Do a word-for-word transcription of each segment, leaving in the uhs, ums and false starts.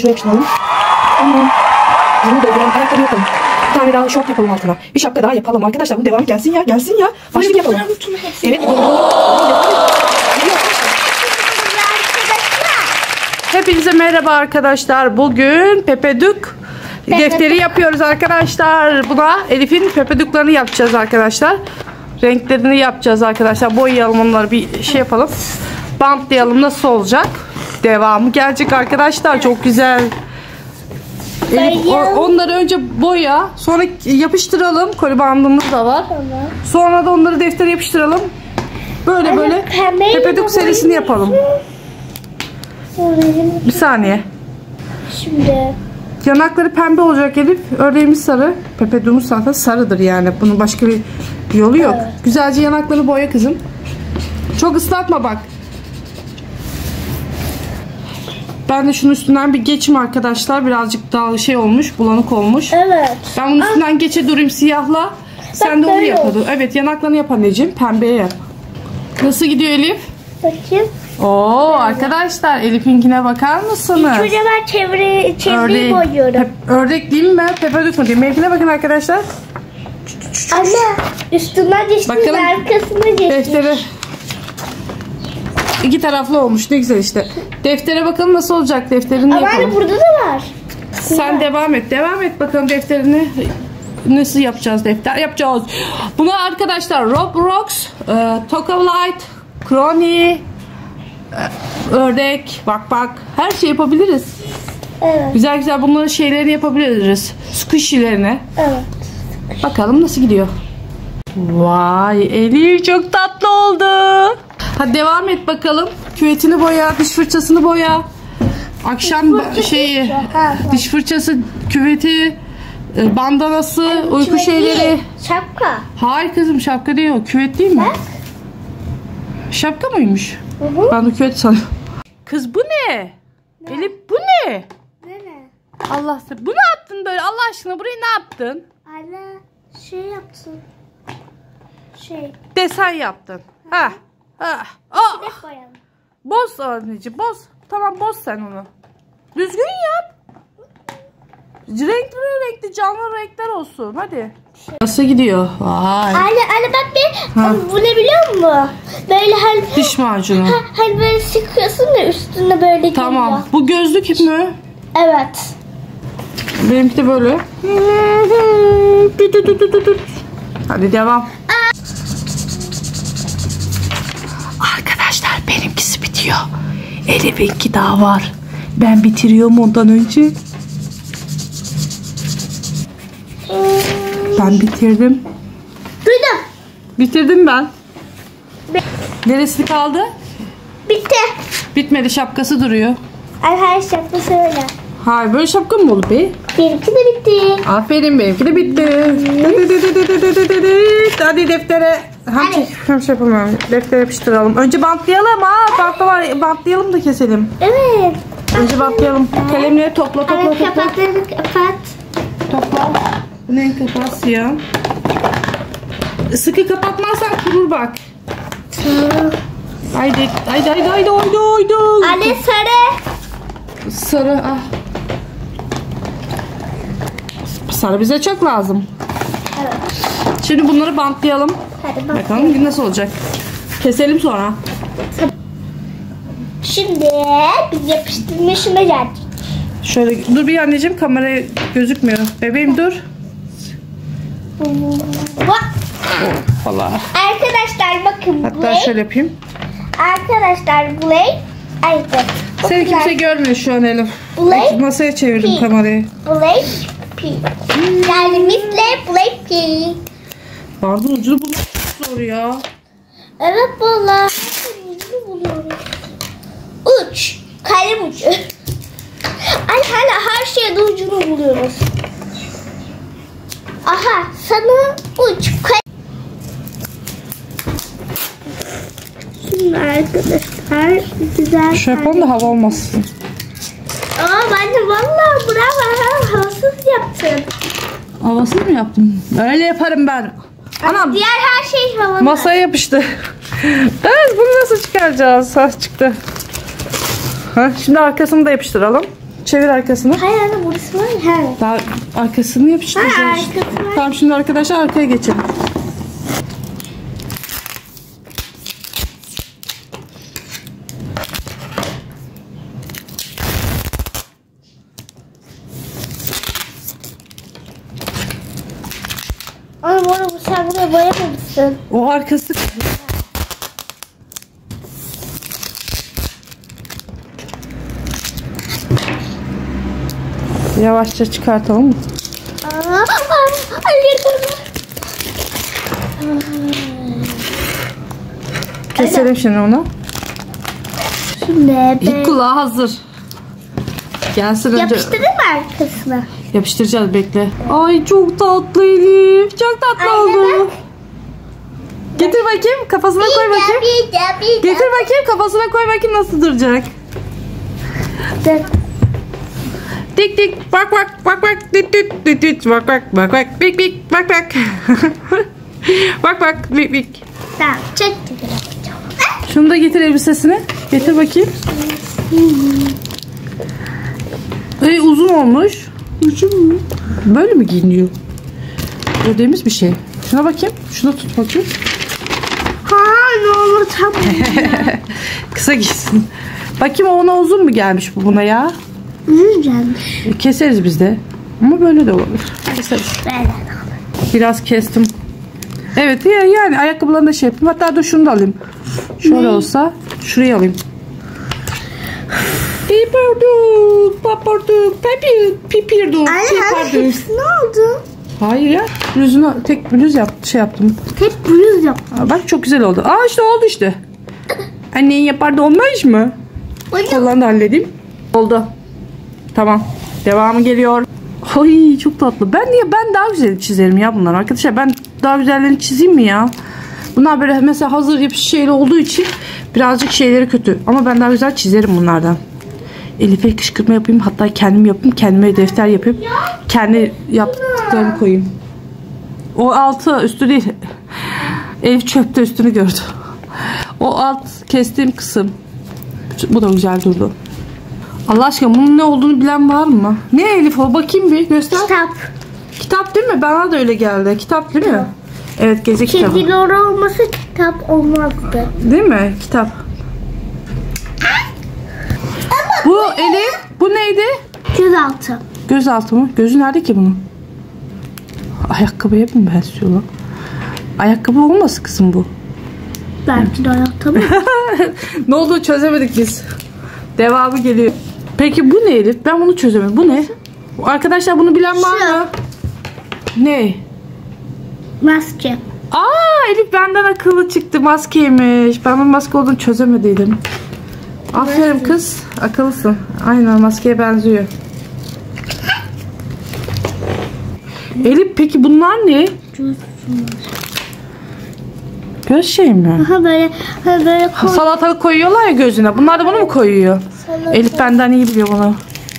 şuraya yapıştıralım. Tamam. Bunu dolduran ayakları yapalım. Bir tane daha şort yapalım altına. Bir şapka daha yapalım arkadaşlar. Bu devam gelsin ya. Gelsin ya. Başlık yapalım. Evet. Hepinize merhaba arkadaşlar. Bugün Pepeduk defteri yapıyoruz arkadaşlar. Buna Elif'in Pepeduklarını yapacağız arkadaşlar. Renklerini yapacağız arkadaşlar. Boyayalım onları, bir şey yapalım. Bantlayalım, nasıl olacak? Devamı gelecek arkadaşlar. Çok güzel. Elif, o, onları önce boya, sonra yapıştıralım. Koli bandımız da var. Tamam. Sonra da onları deftere yapıştıralım. Böyle Anne, böyle Pepeduk serisini yapalım. Bir saniye. Şimdi yanakları pembe olacak Elif. Ördeğimiz sarı. Pepeduk'umuz zaten sarıdır yani. Bunun başka bir yolu yok. Evet. Güzelce yanakları boya kızım. Çok ıslatma bak. Ben de şunun üstünden bir geçeyim arkadaşlar. Birazcık daha şey olmuş, bulanık olmuş. Evet. Ben bunun üstünden geçe durayım siyahla. Sen de onu yapalım. Evet, yanaklarını yap anneciğim. Pembeye yap. Nasıl gidiyor Elif? Bakayım. Oo arkadaşlar, Elif'inkine bakar mısınız? İlk önce ben çevre, çevreyi boyuyorum. Pep, ördek değil mi? Pepeduk mu diyeyim? Benimkine bakın arkadaşlar. Anne üstünden geçmiş, arkasına geçmiş. Deftere. İki taraflı olmuş, ne güzel işte. Deftere bakalım nasıl olacak, defterini Ama yapalım. Ama burada da var. Sen devam et, devam et bakalım defterini. Nasıl yapacağız, defter yapacağız. Buna arkadaşlar Roblox, e, Tokalight, Crony, ördek, bak bak, her şey yapabiliriz. Evet. Güzel güzel bunların şeylerini yapabiliriz. Squishy'lerini. Evet. Bakalım nasıl gidiyor. Vay Elif, çok tatlı oldu. Hadi devam et bakalım. Küvetini boya, diş fırçasını boya. Akşam fırçası şeyi, ha, diş fırçası, küveti, bandanası, yani uyku şeyleri. Değil, şapka. Hayır kızım, şapka değil o. Küvet değil mi? Bak. Şapka mıymış? Hı hı. Ben de küvet sanıyorum. Kız bu ne? ne? Elif bu ne? Ne ne? Allah sen. Bu ne yaptın böyle? Allah aşkına burayı ne yaptın? Anne şey yaptın. Şey. Desen yaptın. Ha. Ha. Oh. Koyalım. Boz anneciğim, boz. Tamam, boz sen onu. Düzgün yap. Renkli renkli canlı renkler olsun. Hadi. Nasıl gidiyor? Vay. Anne anne bak bir, ha. Bu ne biliyor musun? Böyle hani diş macunu. Ha, hani böyle sıkıyorsun da üstüne böyle tamam. geliyor. Bu gözlük mü? Evet. Benimki de böyle. Hadi devam. Arkadaşlar benimkisi bitiyor. Elif'inki daha var. Ben bitiriyorum ondan önce. Ben bitirdim. Duydum. Bitirdim ben. Neresi kaldı? Bitti. Bitmedi, şapkası duruyor. Ay her şapkası öyle. Hayır, böyle şapka mı olur be? Benimki de bitti. Aferin, benimki de bitti. Hadi deftere. Hem çek, hem şey yapamıyorum. Deftere yapıştıralım. Önce bantlayalım ha. Bantla, bantlayalım da keselim. Evet. Önce bantlayalım. Kalemleri topla topla Evet, topla. kapatları kapat. Topla. Bu ne kapat siyah. Sıkı kapatmazsan kurur bak. Tamam. Haydi haydi haydi haydi haydi haydi. Anne sarı. Sarı ah. Sarı bize çok lazım. Evet. Şimdi bunları bantlayalım. Hadi bak. Bakalım nasıl olacak. Keselim sonra. Şimdi biz yapıştırma işine geldik. Şöyle dur bir anneciğim, kameraya gözükmüyor. Bebeğim dur. Bak. Valla. Arkadaşlar bakın. Hatta Blake. şöyle yapayım. Arkadaşlar Blake. Ay bak. Seni kimse görmüyor şu an Elif. Blake. Masaya çevirdim P. kamerayı. Blake P. Yani Miss Blake P. Pardon, ucunu bulmak zor ya. Evet valla. Ucunu buluyorum. Uç. Kalem ucu. Ay hala her şeyde ucunu buluyoruz. Aha sana uç. Şimdi arkadaşlar güzel. Şu yapalım da hava olmasın. Aa ben de valla bravo, havasız yaptım. Havasız mı yaptın? Öyle yaparım ben. Anam. Diğer her şey havalı. Masaya yapıştı. Evet, bunu nasıl çıkaracağız? Ha, çıktı. Ha, şimdi arkasını da yapıştıralım. Çevir arkasını. Hayır anne burası var ya. He. Daha arkasını yapıştıracağız. Ha, işte. arkası var. Tamam şimdi arkadaşlar arkaya geçelim. Ama bana bu sen buraya boyamamışsın. O arkası. Yavaşça çıkartalım mı? Aa, hayır bana. Keselim şimdi onu. Şimdi İlk ben kulağı hazır. Gelsin önce. yapıştırdın mı arkasına? Yapıştıracağız, bekle. Ay çok tatlı Elif. Çok tatlı Anne oldu. Getir bakayım, kafasına koy bakayım. Getir bakayım, kafasına koy bakayım nasıl duracak. Dur. Tik tik bak bak bak bak tik tik tik tik bak bak bak bak bik bik bak bak. Bak bak bik bik. Tamam çok güzel yapacağım. Şunu da getir elbisesini. Getir bakayım. Ey uzun olmuş. Uzun mu? Böyle mi giyiniyor? Gördüğümüz bir şey. Şuna bakayım. Şunu tut bakayım. Ha ne olur tamam. Kısa gitsin. Bakayım ona uzun mu gelmiş bu buna ya? Güzelmiş. E, keseriz biz de. Ama böyle de olur. Keseriz. Böyle. Biraz kestim. Evet ya- yani ayakkabılarını da şey yapayım. Hatta dur şunu da alayım. Şöyle olsa şurayı alayım. Piperduk, paparduk, pepir, pipirduk, Anne hani piperduk. hepsi ne oldu? Hayır ya. Bluzunu tek bluz yap, şey yaptım. Hep bluz yap. Aa, bak çok güzel oldu. Aa işte oldu işte. Annen yapardı olmaz mı? Kollarını da halledeyim. Oldu. Tamam. Devamı geliyor. Ay çok tatlı. Ben niye ben daha güzel çizerim ya bunlar arkadaşlar. Ben daha güzellerini çizeyim mi ya? Bunlar böyle mesela hazır yapış şeyli olduğu için birazcık şeyleri kötü. Ama ben daha güzel çizerim bunlardan. Elif'e kışkırtma yapayım. Hatta kendim yapayım. Kendime defter yapayım. Kendi yaptıklarımı koyayım. O altı üstü değil. Elif çöpte üstünü gördü. O alt kestiğim kısım. Bu da güzel durdu. Allah aşkına bunun ne olduğunu bilen var mı? Ne Elif o? Bakayım bir göster. Kitap. Kitap değil mi? Bana da öyle geldi. Kitap değil mi? Evet gece kitabı. Çizgili olması kitap olmazdı. Değil mi? Kitap. Bu Elif. Bu neydi? Gözaltı. Gözaltı mı? Gözü nerede ki bunun? Ayakkabıya mı benziyor lan? Ayakkabı olmasın kızım bu. Belki de hayatta mı? Ne oldu çözemedik biz. Devamı geliyor. Peki bu ne Elif? Ben bunu çözemedim. Bu ne? Arkadaşlar bunu bilen var mı? Ne? Maske. Aa Elif benden akıllı çıktı, maskeymiş. Ben bunun maske olduğunu çözemediydim. Aferin kız. Akıllısın. Aynen maskeye benziyor. Elif peki bunlar ne? Göz şey mi? Aha böyle, ha böyle koy. Salatalık koyuyorlar ya gözüne. Bunlar da bunu mu koyuyor? Salatalık. Elif benden iyi biliyor bunu.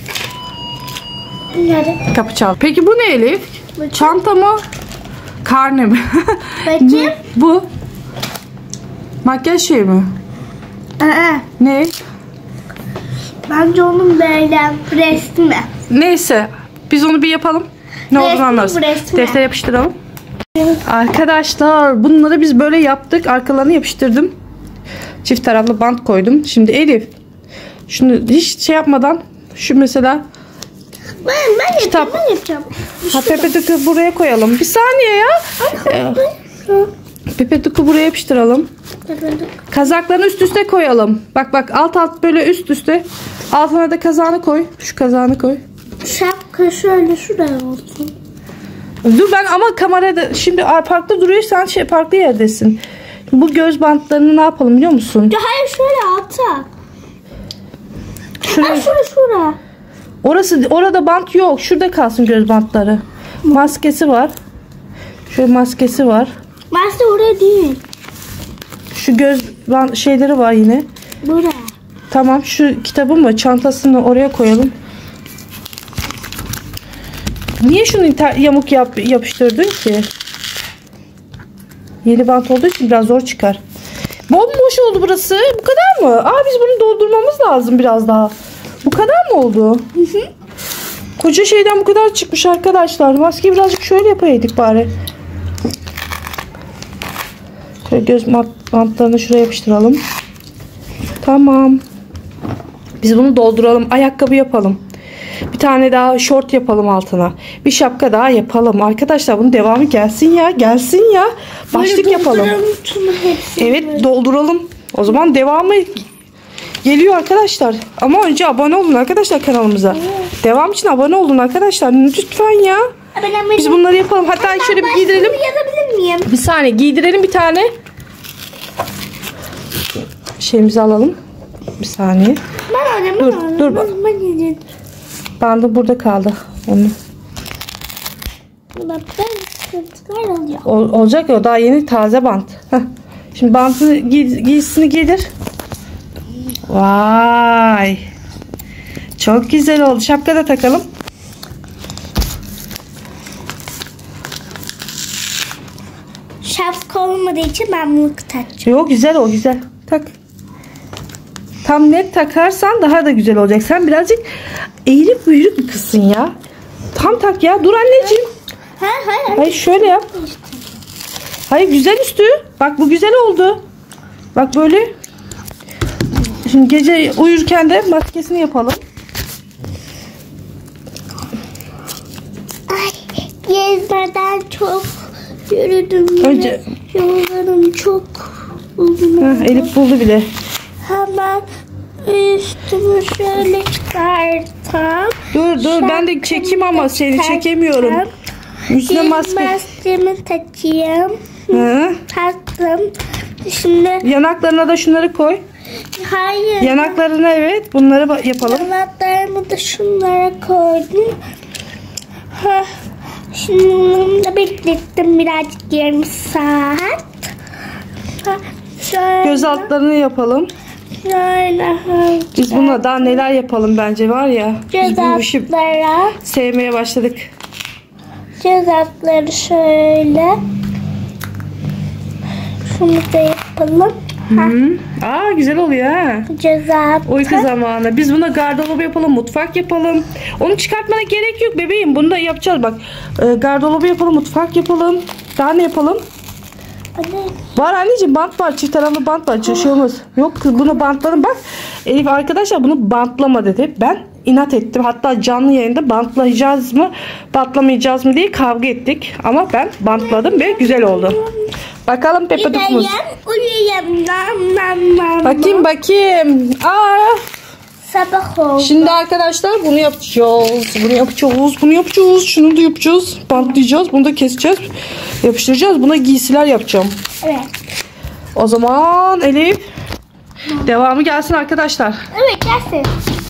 Nerede? Kapı çal. Peki bu ne Elif? Bakayım. Çanta mı? Karne mi? Bakayım. Ne? Bu. Makyaj şey mi? Aa, Ne? bence onun böyle resmi. Neyse. Biz onu bir yapalım. Ne Resmi, olduğunu anlarız. bu resmi. Deftere yapıştıralım. Arkadaşlar bunları biz böyle yaptık. Arkalarını yapıştırdım. Çift taraflı bant koydum. Şimdi Elif şunu hiç şey yapmadan şu mesela Ben, ben Kitap. yapacağım, ben yapacağım. ha, Pepe Duke'u buraya koyalım. Bir saniye ya. Ee, Pepe Duke'u buraya yapıştıralım. Kazaklarını üst üste koyalım. Bak bak alt alt böyle üst üste. Altına da kazağını koy. Şu kazağını koy. Şapka şöyle şuraya olsun. Dur ben ama kamerada şimdi farklı duruyor, sen şey farklı yerdesin. Bu göz bantlarını ne yapalım biliyor musun? Ya hayır şöyle alta. Şuraya, Ha şura şura. orası orada bant yok. Şurada kalsın göz bantları. Maskesi var. Şöyle maskesi var. Maske oraya değil. Şu göz bant şeyleri var yine. Buraya. Tamam şu kitabın mı çantasını oraya koyalım. Niye şunu inter- yamuk yap yapıştırdın ki? Yeni bant olduğu için biraz zor çıkar. Bomboş oldu burası. Bu kadar mı? Aa biz bunu doldurmamız lazım biraz daha. Bu kadar mı oldu? Hı hı. Koca şeyden bu kadar çıkmış arkadaşlar. Maskeyi birazcık şöyle yapaydık bari. Şöyle göz bantlarını şuraya yapıştıralım. Tamam. Biz bunu dolduralım. Ayakkabı yapalım. Bir tane daha şort yapalım altına. Bir şapka daha yapalım. Arkadaşlar bunun devamı gelsin ya. Gelsin ya. Başlık yapalım. Evet dolduralım. O zaman devamı geliyor arkadaşlar. Ama önce abone olun arkadaşlar kanalımıza. Devam için abone olun arkadaşlar. Lütfen ya. Biz bunları yapalım. Hatta şöyle bir giydirelim. Yazabilir miyim? Bir saniye giydirelim bir tane. Şeyimizi alalım. Bir saniye. Ben öyle Dur dur bak. Ben Bandı burada kaldı. Onu. Ol, olacak ya o daha yeni taze bant. Heh. Şimdi bantı giy, giysisini giydir. Vay. Çok güzel oldu. Şapka da takalım. Şapka olmadığı için ben bunu takacağım. Yok güzel o güzel. Tak. Tam net takarsan daha da güzel olacak. Sen birazcık eğilip büyürük bir kızsın ya. Tam tak ya. Dur anneciğim. Hayır hayır. Hayır şöyle yap. Hayır güzel üstü. Bak bu güzel oldu. Bak böyle. Şimdi gece uyurken de maskesini yapalım. Ay, gezmeden çok yürüdüm. Önce- Yollarım çok uzun. Heh, Elif buldu bile. Hemen üstümü şöyle çıkartam. Dur dur ben de çekeyim ama seni çekemiyorum. Üstüne maske. Maskemi takayım. Hı. Taktım. Şimdi Yanaklarına da şunları koy. hayır. Yanaklarına evet bunları ba- yapalım. Yanaklarımı da şunlara koydum. Heh. Şimdi bunu da beklettim birazcık yarım saat. Heh. Şöyle, Göz altlarını yapalım. şöyle. Biz bununla daha neler yapalım bence var ya. Biz Göz bu işi altlara. sevmeye başladık. Göz altları şöyle. Şunu da yapalım. Hı. Aa güzel oluyor ha. Göz altı. Uyku zamanı. Biz buna gardırobu yapalım, mutfak yapalım. Onu çıkartmana gerek yok bebeğim. Bunu da yapacağız bak. E, gardırobu yapalım, mutfak yapalım. Daha ne yapalım? Anne. Var anneciğim bant var. Çift taraflı bant var. Şey olmaz. Yok kız bunu bantlarım bak. Elif arkadaşlar bunu bantlama dedi. Ben inat ettim. Hatta canlı yayında bantlayacağız mı, bantlamayacağız mı diye kavga ettik. Ama ben bantladım ve güzel oldu. Bakalım Pepe Duk'umuz. Uyuyayım. Nam nam nam. Bakayım bakayım. Aa. Sabah oldu. Şimdi arkadaşlar bunu yapacağız. Bunu yapacağız. Bunu yapacağız. Şunu da yapacağız. Bantlayacağız. Bunu da keseceğiz. Yapıştıracağız. Buna giysiler yapacağım. Evet. O zaman Elif devamı gelsin arkadaşlar. Evet gelsin.